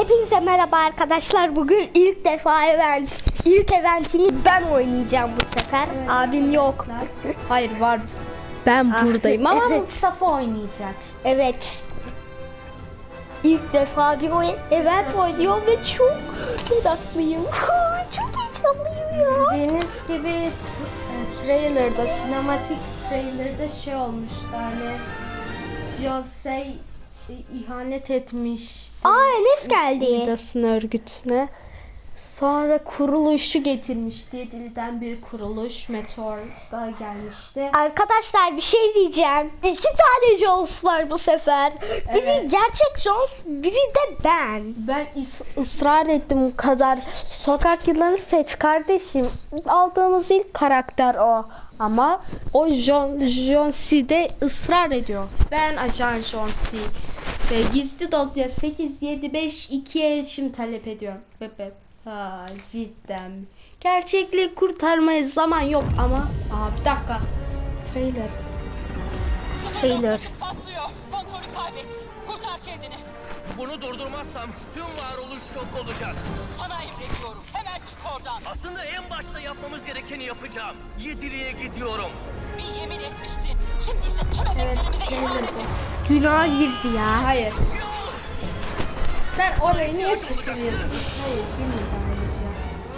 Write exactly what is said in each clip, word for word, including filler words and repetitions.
Hepinize merhaba arkadaşlar. Bugün ilk defa event. İlk eventimi ben oynayacağım bu sefer. Evet, abim yok. Hayır var. Ben Ah, buradayım ama evet. Mustafa oynayacak. Evet. İlk defa bir oyun event oynuyor ve çok meraklıyım. Çok heyecanlıyım ya. Deniz gibi e, trailer'da, sinematik trailer'da şey olmuştu hani Jose ihanet etmiş. Aa, Enes geldi. Midas'ın örgütüne. Sonra kuruluşu getirmişti. Yedili'den bir kuruluş. Meteor'da gelmişti. Arkadaşlar bir şey diyeceğim. İki tane Jones var bu sefer. Biri Evet. gerçek Jones, biri de ben. Ben is- ısrar ettim bu kadar. Sokak yılanı seç kardeşim. Aldığımız ilk karakter o. Ama o John, John C'de ısrar ediyor. Ben ajan John C. Ve gizli dosya sekiz yedi beş ikiye erişim talep ediyorum. Bebe. Ha cidden. Gerçekliği kurtarmaya zaman yok ama. Aa bir dakika. Trailer. Trailer. Patlıyor. Kontrolü kaybet. Kurtar kendini. Bunu durdurmazsam tüm varoluş şok olacak. Sana emrediyorum. Hemen çık oradan. Aslında en başta yapmamız gerekeni yapacağım. Yediri'ye gidiyorum. Bir yemin etmiştin. Şimdi ise tüm emeklerimize ihanet et. Günah girdi ya. Hayır. Sen orayı niye seçiyorsun? Hayır, bilmiyorum ayrıca.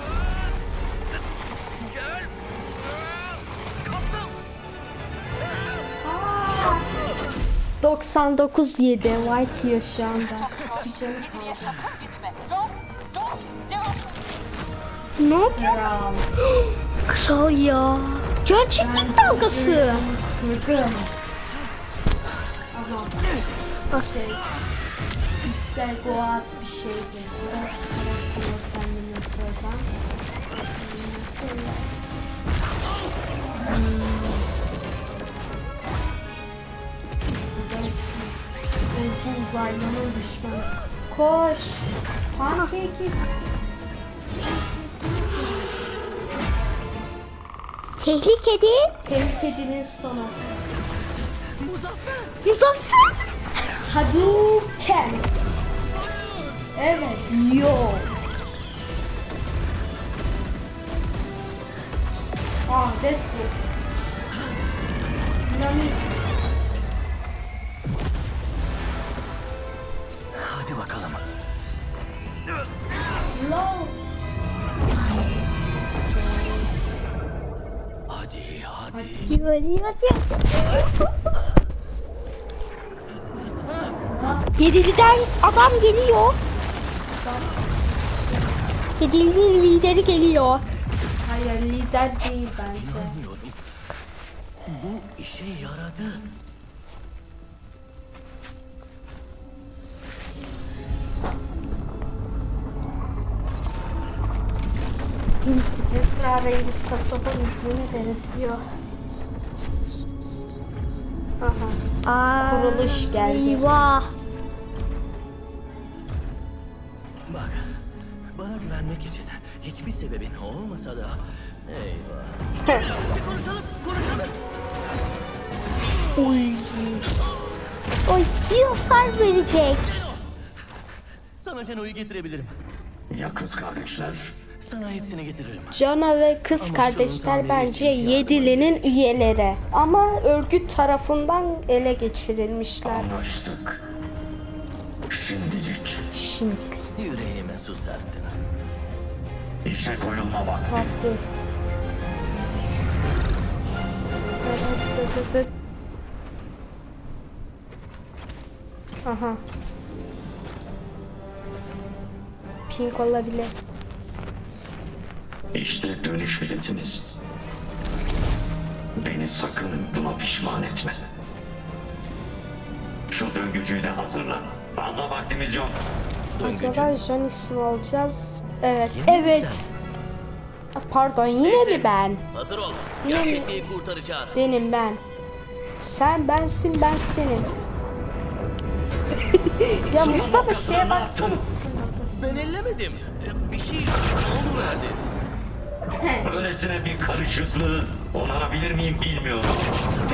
Gel. Kaptım. doksan dokuz yedi White diyor şu anda. Geriye sakın gitme. Don't, don't, devam. Ne yapıyor? Kral ya. Gerçeklik dalgası. Kırdım. Ama şey, güzel goat bir şeydi. Ben kendimi soracağım. Bu uzaylının düşmanı. Koş. Pankeki. Tehlikeli. Tehlikedinin sonu. Muzaffer. Hadouken. Evet. Yo. Ah, Deathloop. Dinamik. Hadi bakalım. Load. Hadi hadi. Hadi hadi. Yedili'den adam geliyor. Yedili'nin lideri geliyor. Hayır, lider değil bence. İnanmıyorum. Bu işe yaradı. Esra Reis kasaba izlemi denizliyor. Aha. Aa, Kuruluş geldi. Eyvah. Bak, bana güvenmek için hiçbir sebebin olmasa da eyvah. Hadi konuşalım, konuşalım. Oy. Oy, bir hasar verecek. Sana Cano'yu getirebilirim. Ya kız kardeşler? Sana hepsini getiririm. Cana ve kız Ama kardeşler şunun bence tamiri için Yedili'nin üyeleri. Ama örgüt tarafından ele geçirilmişler. Anlaştık. Şimdilik Şimdi. Yüreğime su serptin. işe koyulma vakti. Vakti. Aha. Pink olabilir. İşte dönüş biletiniz. Beni sakın buna pişman etme. Şu döngücüyü de hazırla. Fazla vaktimiz yok. Acaba John ismi olacağız? Evet. Yine mi evet. sen? Pardon yine Neyse, mi ben? Hazır ol. Yine mi? Gerçekliği kurtaracağız. Benim ben. Sen bensin ben senin. Ya Mustafa şeye baksana. Ben ellemedim. Ee, Bir şey oluverdi. Öylesine bir karışıklığı onarabilir miyim bilmiyorum.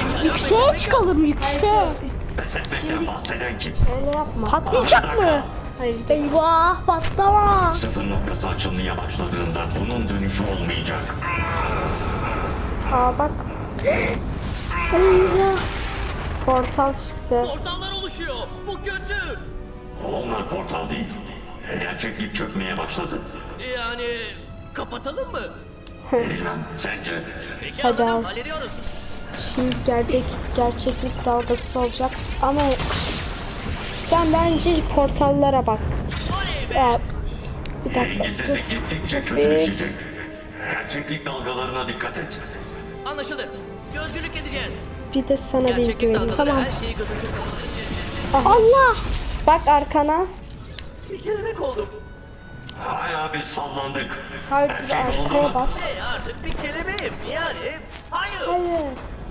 Yükseğe çıkalım, yükseğe. Pes etmekten bahseden kim? Öyle yapma. Patlayacak mı? Hayır. Eyvah patlama. Sıfır noktası açılmaya başladığında bunun dönüşü olmayacak. Aa bak. Eyvah. Portal çıktı. Portallar oluşuyor. Bu kötü. Onlar portal değil. Gerçeklik çökmeye başladı. Yani kapatalım mı? Bilmem, sence? Peki Hadi anladım. al. Hallediyoruz. Şimdi gerçek gerçeklik dalgası olacak ama sen bence portallara bak. Oley be. Ya, bir dakika. Dengesizlik gittikçe kötüleşecek. Gerçeklik dalgalarına dikkat et. Anlaşıldı. Gözcülük edeceğiz. Bir de sana bir Gerçeklik güveneyim. dalgaları Tamam. her şeyi gözünce Allah. Bak arkana. Bir kelebek oldum. Bayağı bir sallandık. Hayır Her bir de şey yolunda arkaya mı? bak. Şey artık bir kelebeğim. Yani hayır. Hayır.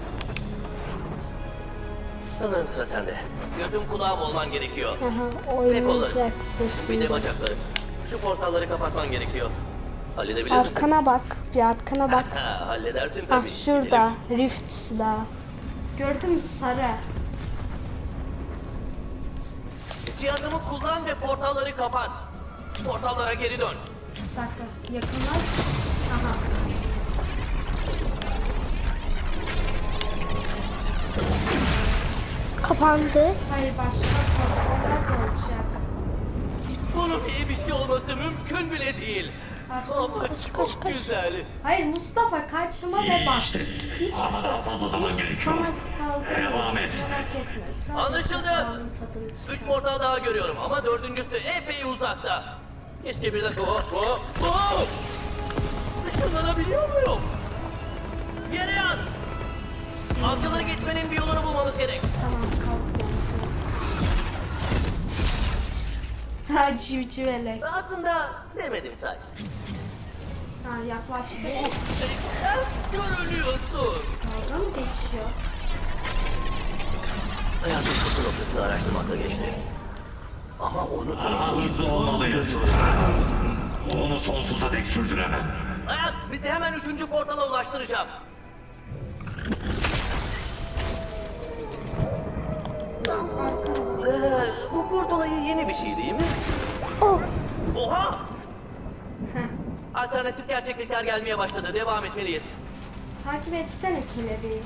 Sanırım sıra sende. Gözüm kulağım olman gerekiyor. Aha, Pek olur. oynayacaksın Bir de şimdi. bacaklarım. Şu portalları kapatman gerekiyor. Halledebilir misin? Arkana bak. Bir arkana bak. Ha, halledersin Ah tabii. şurada. Rift silahı. Gördün mü sarı? Gidelim. Cihazımı kullan ve portalları kapat. Portallara geri dön. Bir dakika. Yakınlar. Aha. Kapandı. Hayır başka portaller da olacak. Bunun iyi bir şey olması mümkün bile değil. Ama çok güzel. Hayır Mustafa kaçma ve İyi bak. işte. Hiç, Ama daha fazla zaman hiç gerekiyor. sana saldırmayacak, Devam et. merak etme. Sadece Anlaşıldı. sağlığın tadını çıkar. Üç portal daha görüyorum ama dördüncüsü epey uzakta. Keşke birden... Oh, oh, oh! Işınlanabiliyor muyum? Yere yat! Avcıları geçmenin bir yolunu bulmamız gerek. Tamam kalk yani. Ha civcivelek. Aslında demedim say. Ha yaklaştı. Oh, sen görünüyorsun. Dalga mı geçiyor? Hayatın kötü noktasını araştırmakla geçti. Ama onu... Daha hızlı olmalıyız. Onu sonsuza dek sürdüremem. Hayat, bizi hemen üçüncü portala ulaştıracağım. Ee, bu kurt olayı yeni bir şey değil mi? Oh. Oha! Alternatif gerçeklikler gelmeye başladı. Devam etmeliyiz. Takip etsene kelebeği.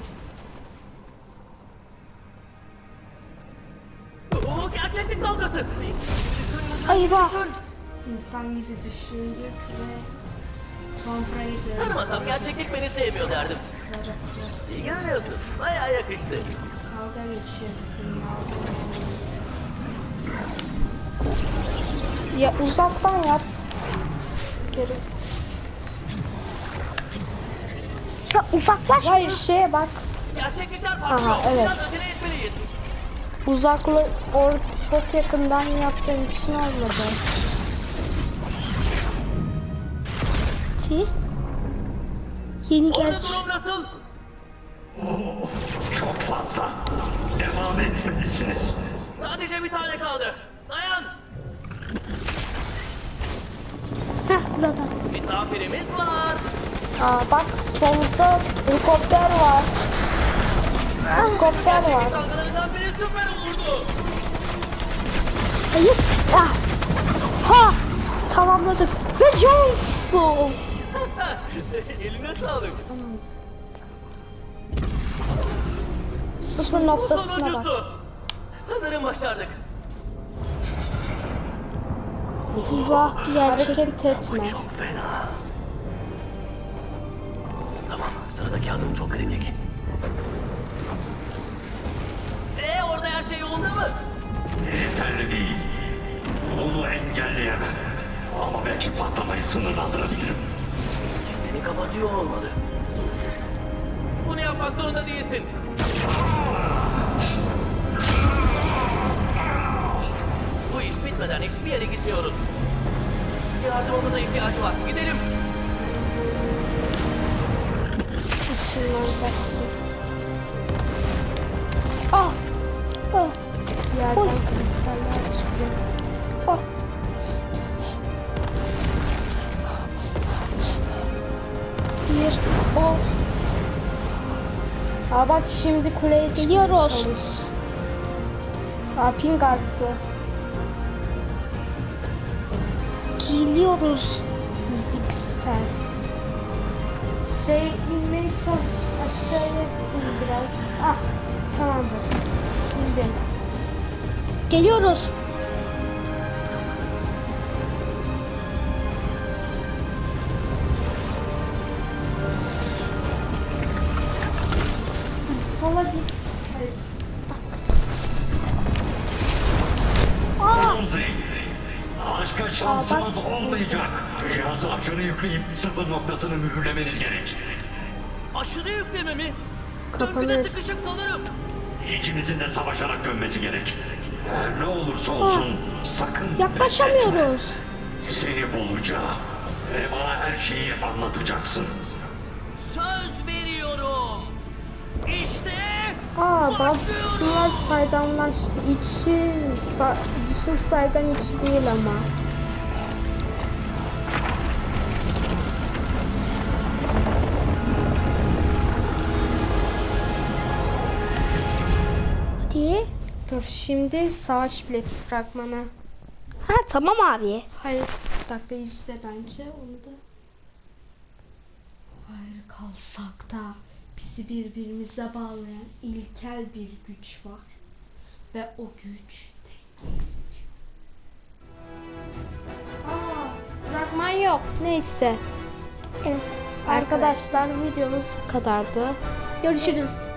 Oo, gerçeklik dalgası. Eyvah. İnsan gibi düşündük ve Tomb Raider. Tanımasam gerçeklik beni sevmiyor derdim. İyi görünüyorsun. Bayağı yakıştı. Dalga geçiyor. Ya uzaktan yap. Geri. Ya uzaklaş. Hayır şeye bak. Gerçeklikler farklı. Aha, evet. Biraz acele etmeliyiz. Uzaklı or çok yakından yaptığım için olmadı. Ki. Yeni Orada gerçek. durum nasıl? Oh, çok fazla. Devam etmelisiniz. Sadece bir tane kaldı. Dayan. Heh burada. Misafirimiz var. Aa bak solda helikopter var. Helikopter var. Gerçeklik dalgalarından biri süper olurdu. Hayır. Ah. Ha. Tamamladık. Ve Johnson. Eline sağlık. Sıfır Bu noktasına bak. sonuncusu. Sanırım başardık. Eyvah gerçek. Hareket etme. Çok fena. Tamam, sıradaki adım çok kritik. Ee, orada her şey yolunda mı? Yeterli değil. Onu engelleyemem. Ama belki patlamayı sınırlandırabilirim. Kendini kapatıyor olmalı. Bunu yapmak zorunda değilsin. Bu iş bitmeden hiçbir yere gitmiyoruz. Yardımımıza ihtiyacı var. Gidelim. Işınlanacaksın. Ah. Ah. Yerden Oy. kristaller çıkıyor. Ah. Bir. O. Aa bak şimdi kuleye çıkmaya Geliyoruz. çalış. Aa ping arttı. eğiliyoruz. Müzik süper. Şey inmeye çalış. Aşağıya in biraz. Ah tamamdır. Şimdi. Geliyoruz. Sola git. Hayır. Bronzy. Başka şansımız olmayacak. Cihazı aşırı yükleyip sıfır noktasını mühürlemeniz gerek. Aşırı yükleme mi? Kafanı- Döngüde sıkışıp kalırım. İkimizin de savaşarak dönmesi gerek. Her ne olursa olsun sakın pes etme. Yaklaşamıyoruz. Seni bulacağım. Ve bana her şeyi anlatacaksın. Söz veriyorum. İşte Aa bak başlıyoruz. bunlar saydamlaştı. İçi, sa dışı saydam içi değil ama. Hadi. Dur şimdi savaş bileti fragmanı. Ha tamam abi. Hayır bir dakika izle bence onu da. Hayır kalsak da bizi birbirimize bağlayan ilkel bir güç var. Ve o güç dengeyiz. Aa, fragman yok. Neyse. Evet. Arkadaşlar videomuz bu kadardı. Görüşürüz.